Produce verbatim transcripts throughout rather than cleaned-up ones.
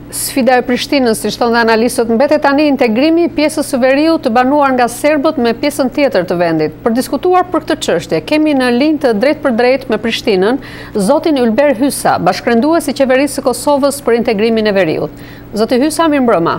Sfida e Prishtinës, si thonë dhe analistët, mbetet tani integrimi i pjesës së veriut të banuar nga serbët me pjesën tjetër të vendit. Për diskutuar për këtë çështje, kemi në linjë të drejt për drejt me Prishtinën zotin Ylber Hysa, bashkërendues i qeverisë së Kosovës për integrimin e veriut. Zoti Hysa, mirëmbrëma.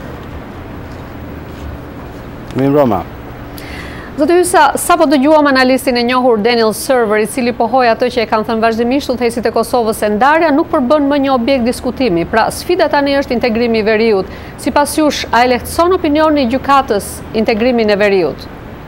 Mirëmbrëma. Zoti Hysa, sa po dëgjuam analistin e njohur Daniel Server, i cili pohoi atë që e kanë thënë vazhdimisht udhëheqësit e Kosovës se ndarja nuk përbën më një objekt diskutimi. Pra, sfida tani është integrimi i veriut. Sipas jush, a e lehtëson opinioni i gjykatës integrimin e veriut?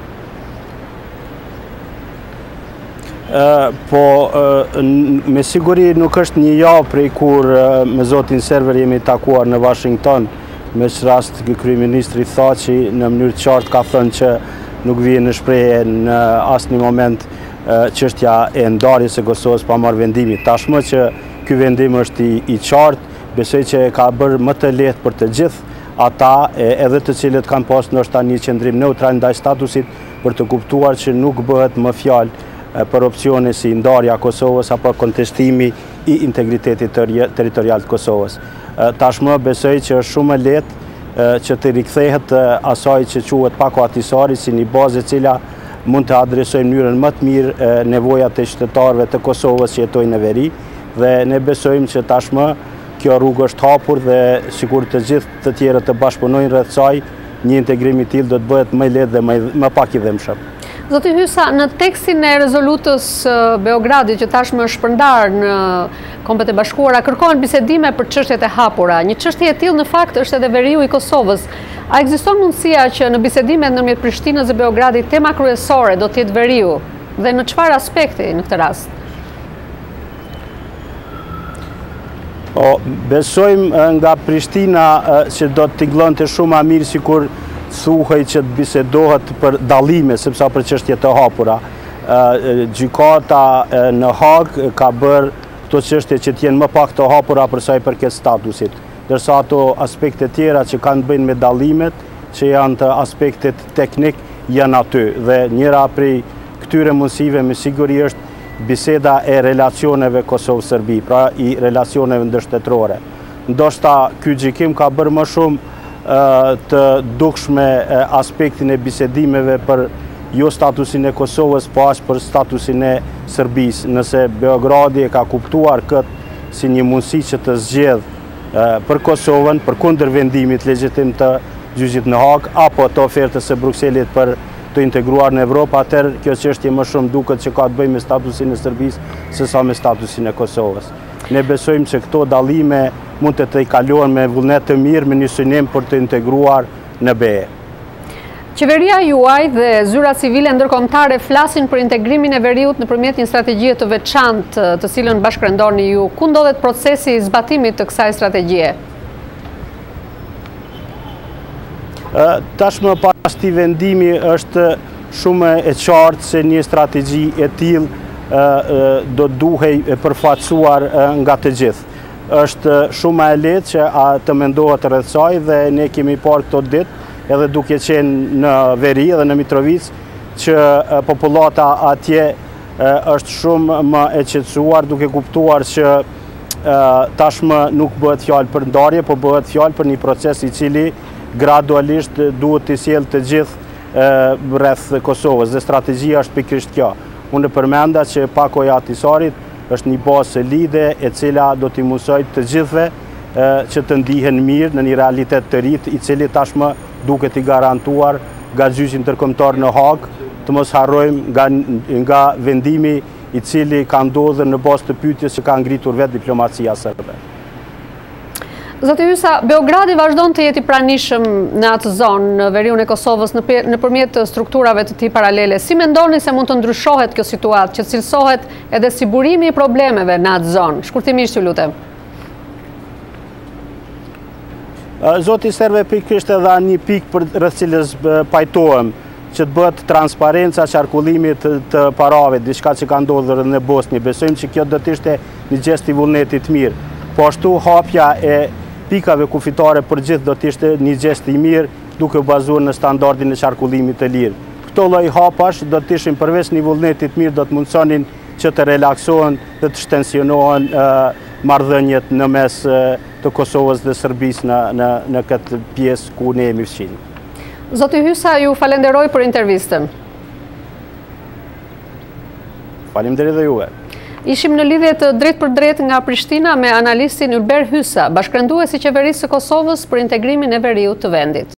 Uh, po, uh, me siguri nuk është një javë prej kur uh, me zotin Server jemi takuar në Washington, me që rast kryeministri tha që në mënyrë të qartë ka thënë që nuk vije në shprehje në asnjë moment çështja e ndarjes së Kosovës pa marrë vendimi. Tashmë që ky vendim është i, i qartë, besoj që ka bërë më të lehtë për të gjithë ata, edhe të cilët kanë pasur ndoshta një qendrim neutral ndaj statusit, për të kuptuar që nuk bëhet më fjalë për opsione si ndarja e Kosovës apo kontestimi i integritetit territorial të Kosovës. Tashmë besoj që është shumë e lehtë që të rikthehet asaj që quhet pako atisari si një bazë e cila mund të adresojë në mënyrën më të mirë nevojat e qytetarëve të Kosovës që jetojnë në veri, dhe ne besojmë që tashmë kjo rrugë është hapur dhe sikur të gjithë të tjerët të bashkëpunojnë rreth saj, një integrim i tillë do të bëhet më i lehtë dhe më, më pak i dhëmshëm. Zoti Hysa, në tekstin e rezolutës Beogradit që tashmë është shpërndar në Kombet e Bashkuara, kërkohen bisedime për çështjet e hapura. Një çështje e tillë në fakt është edhe veriu i Kosovës. A ekziston mundësia që në bisedimet ndërmjet Prishtinës dhe Beogradit tema kryesore do të jetë veriu dhe në çfarë aspekti në këtë rast? O, besojmë nga Prishtina që do të tingëllonte shumë më mirë sikur thuhej që të bisedohet për dallime, sepse për çështje të hapura. Gjykata në Hagë ka bërë këto çështje që të jenë më pak të hapura për sa i përket statusit, ndërsa ato aspekte tjera që kanë të bëjnë me dallimet, që janë të aspektet teknik, janë aty. Dhe njëra prej këtyre mundësive me siguri është biseda e relacioneve Kosovë-Serbi, pra i relacioneve ndërshtetërore. Ndoshta ky gjykim ka bërë më shumë të dukshme aspektin e bisedimeve për jo statusin e Kosovës, po as për statusin e Serbisë. Nëse Beogradi e ka kuptuar këtë si një mundësi që të zgjedhë për Kosovën, për kundër vendimit legjitim të gjyqit në Hagë, apo të ofertës së Brukselit për të integruar në Evropë, atëherë kjo çështje më shumë duket që ka të bëjë me statusin e Serbisë sesa me statusin e Kosovës. Ne besojmë që këto dallime mund të të i kalohen me vullnet të mirë, me një synim për të integruar në B E. Qeveria juaj dhe zyrat civile ndërkombëtare flasin për integrimin e veriut nëpërmjet një strategjie të veçantë, të cilën bashkërendoni ju. Ku ndodhet procesi i zbatimit të kësaj strategjie? Tashmë pas këtij vendimi është shumë e qartë se një strategji e tillë do duhej përfaqësuar nga të gjithë. Është shumë e lehtë që të mendohet rreth saj dhe ne kemi parë këto ditë, edhe duke qenë në veri edhe në Mitrovic, që popullata atje është shumë më e qetësuar, duke kuptuar që tashmë nuk bëhet fjalë për ndarje, po bëhet fjalë për një proces i cili gradualisht duhet të sjellë të gjithë rreth Kosovës, dhe strategjia është pikërisht kjo. Unë përmenda që pako i Ahtisarit është një bazë solide e cila do t'i mësojë të gjithëve që të ndihen mirë në një realitet të ri, i cili tashmë duket i garantuar nga gjyqi ndërkombëtar në Hagë, të mos harrojmë nga, nga vendimi i cili ka ndodhur në bazë të pyetjes që ka ngritur vetë diplomacia serbe. Zoti Hysa, Beogradi vazhdon të jeti pranishëm në atë zonë, në veriun e Kosovës, nëpërmjet strukturave të tij paralele. Si mendoni se mund të ndryshohet kjo situatë, që cilësohet edhe si burimi i problemeve në atë zonë? Shkurtimisht ju lutem. Zoti Serve pikërisht edhe një pikë për rreth cilës pajtohem, që të bëhet transparenca qarkullimit të parave, diçka që ka ndodhur në Bosnjë. Besojmë që kjo do të ishte një gjest i vullnetit mirë. Po ashtu hapja e pikave kufitare për gjithë do të ishte një gjest i mirë, duke u bazuar në standardin e qarkullimit të lirë. Këto lloj hapash do të ishin përveç një vullnetit mirë, do të mundsonin që të relaksohen dhe të shtensionohen marrëdhëniet në mes të Kosovës dhe Serbisë në, në, në këtë pjesë ku ne jemi fëqinë. Zoti Hysa, ju falenderoj për intervistën. Faleminderit dhe juve. Ishim në lidhje të drejt për drejt nga Prishtina me analistin Ylber Hysa, bashkërendues i qeverisë së Kosovës për integrimin e veriut të vendit.